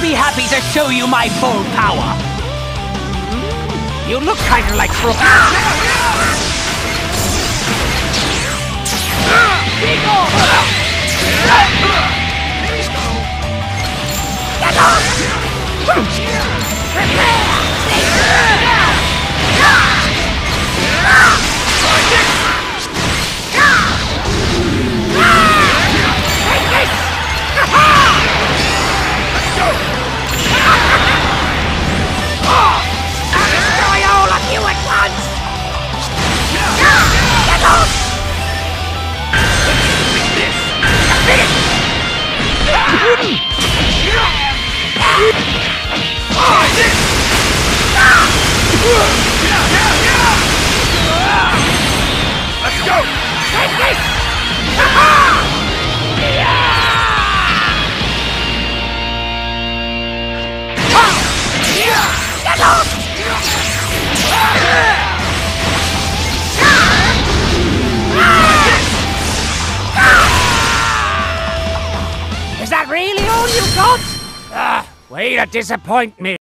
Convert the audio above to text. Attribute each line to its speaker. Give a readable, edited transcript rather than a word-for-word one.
Speaker 1: be happy to show you my full power. You look kind of like Crook.
Speaker 2: Let's go!
Speaker 1: Take this! Get off! Is that really all you got? Way to disappoint me.